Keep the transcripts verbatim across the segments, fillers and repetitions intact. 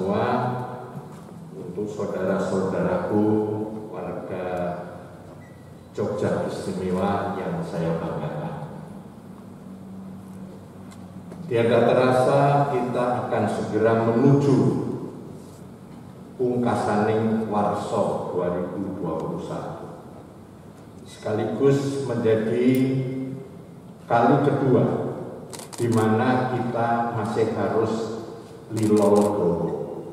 semua, untuk saudara-saudaraku warga Jogja Istimewa yang saya banggakan. Tiada terasa kita akan segera menuju pungkasaning Warsa dua ribu dua puluh satu. Sekaligus menjadi kali kedua di mana kita masih harus lilolo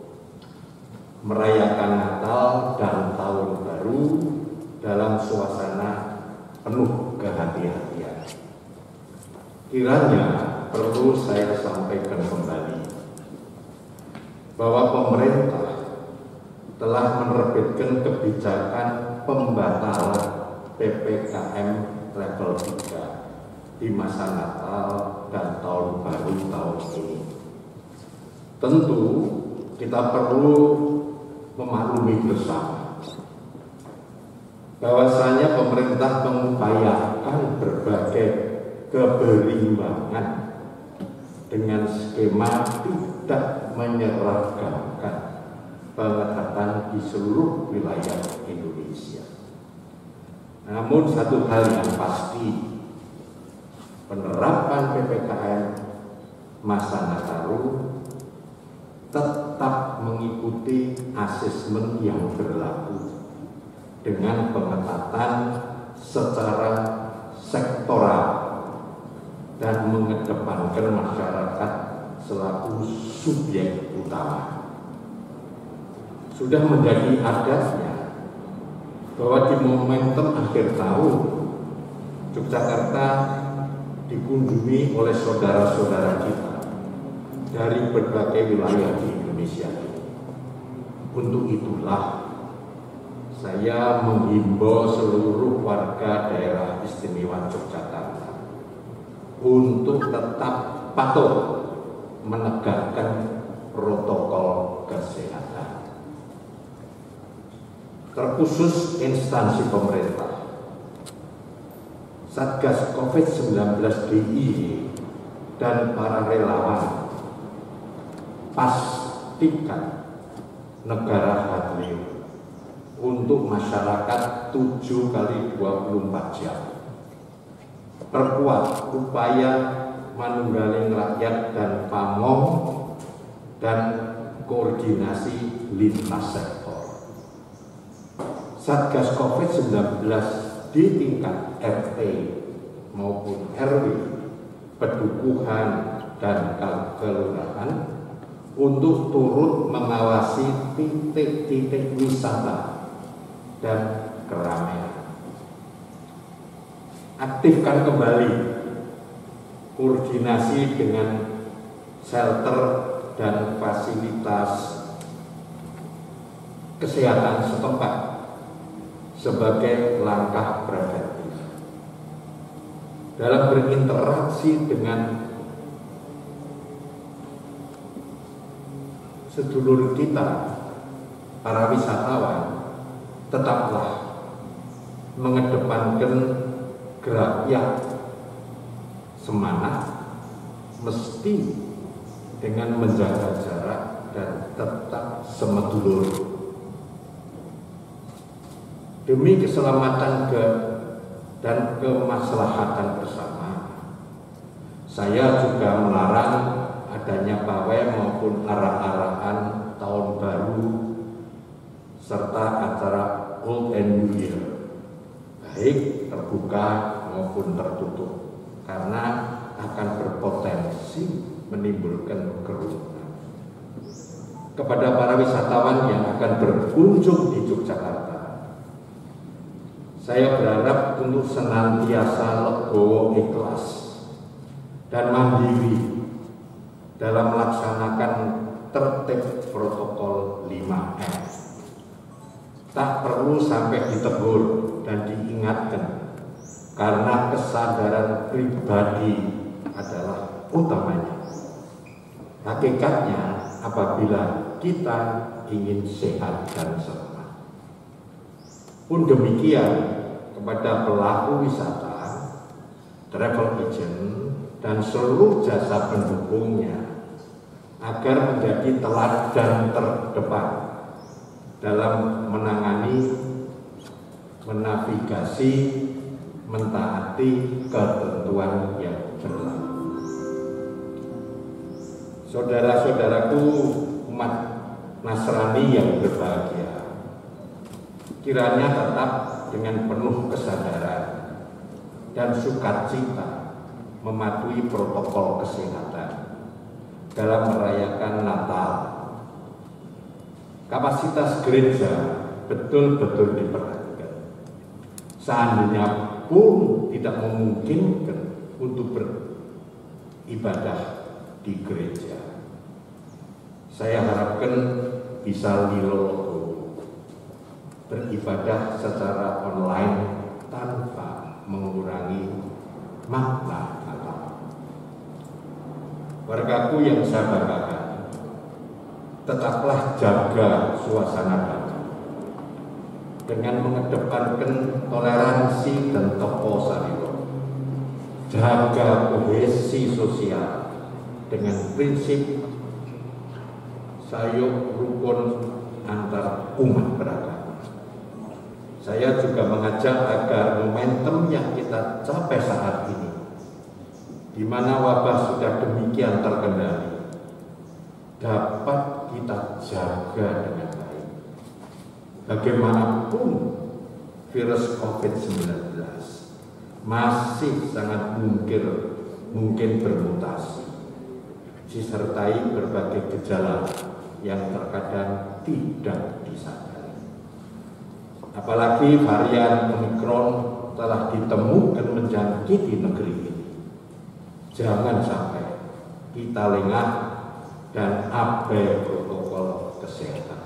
merayakan Natal dan Tahun Baru dalam suasana penuh kehati-hatian. Kiranya perlu saya sampaikan kembali bahwa pemerintah telah menerbitkan kebijakan pembatalan P P K M level tiga di masa Natal dan Tahun Baru tahun ini. Tentu kita perlu memaklumi bersama bahwasanya pemerintah mengupayakan berbagai keberimbangan dengan skema tidak menyeragamkan pengetatan di seluruh wilayah Indonesia. Namun satu hal yang pasti, penerapan P P K M masa Nataru tetap mengikuti asesmen yang berlaku dengan pengetatan secara sektoral dan mengedepankan masyarakat selaku subjek utama. Sudah menjadi adatnya bahwa di momentum akhir tahun Yogyakarta dikunjungi oleh saudara-saudara kita dari berbagai wilayah di Indonesia. Untuk itulah saya menghimbau seluruh warga daerah istimewa Yogyakarta untuk tetap patuh menegakkan protokol kesehatan. Terkhusus instansi pemerintah, Satgas COVID sembilan belas D I Y dan para relawan, pastikan negara hadir untuk masyarakat tujuh kali dua puluh empat jam. Perkuat upaya manunggaling rakyat dan pamong dan koordinasi lintas sektor. Satgas COVID sembilan belas di tingkat R T maupun R W, pedukuhan dan kelurahan untuk turut mengawasi titik-titik wisata dan keramaian. Aktifkan kembali koordinasi dengan shelter dan fasilitas kesehatan setempat sebagai langkah preventif. Dalam berinteraksi dengan sedulur kita, para wisatawan, tetaplah mengedepankan gerak semangat, mesti dengan menjaga jarak dan tetap semedulur. Demi keselamatan ke dan kemaslahatan bersama, saya juga melarang adanya pawai maupun arah-arahan tahun baru serta acara Old and New Year, baik terbuka maupun tertutup, karena akan berpotensi menimbulkan kerumunan. Kepada para wisatawan yang akan berkunjung di Yogyakarta, saya berharap untuk senantiasa legowo, ikhlas dan mandiri dalam melaksanakan tertib protokol lima M. Tak perlu sampai ditegur dan diingatkan, karena kesadaran pribadi adalah utamanya. Hakikatnya apabila kita ingin sehat dan selamat. Pun demikian kepada pelaku wisata, travel agent, dan seluruh jasa pendukungnya, agar menjadi teladan terdepan dalam menangani, menavigasi, mentaati ketentuan yang berlaku. Saudara-saudaraku umat Nasrani yang berbahagia, kiranya tetap dengan penuh kesadaran dan sukacita mematuhi protokol kesehatan dalam merayakan Natal. Kapasitas gereja betul-betul diperhatikan. Seandainya pun tidak memungkinkan untuk beribadah di gereja, saya harapkan bisa lilo beribadah secara online tanpa mengurangi makna Natal. Wargaku yang saya banggakan, tetaplah jaga suasana hati dengan mengedepankan toleransi dan teko sarilo. Jaga kohesi sosial dengan prinsip sayuk rukun antar umat beragama. Saya juga mengajak agar momentum yang kita capai saat ini, di mana wabah sudah demikian terkendali, dapat kita jaga dengan baik. Bagaimanapun virus covid sembilan belas masih sangat mungkin mungkin bermutasi, disertai berbagai gejala yang terkadang tidak disadari. Apalagi varian Omikron telah ditemukan menjangkiti negeri ini. Jangan sampai kita lengah dan abai protokol kesehatan.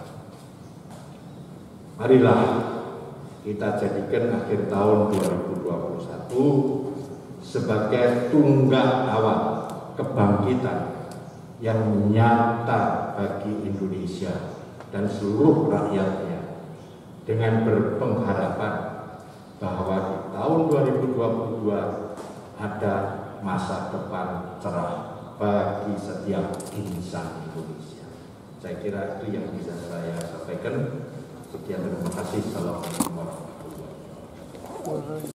Marilah kita jadikan akhir tahun dua ribu dua puluh satu sebagai tunggak awal kebangkitan yang nyata bagi Indonesia dan seluruh rakyatnya, dengan berpengharapan bahwa di tahun dua ribu dua puluh dua ada masa depan cerah bagi setiap insan Indonesia. Saya kira itu yang bisa saya sampaikan. Sekian, terima kasih. Assalamualaikum warahmatullahi wabarakatuh.